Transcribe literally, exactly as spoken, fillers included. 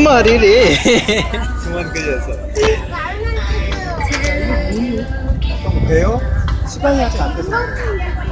마리래. 그만 그려서. 어떤 거 배요? 시간이 아직 안 돼서.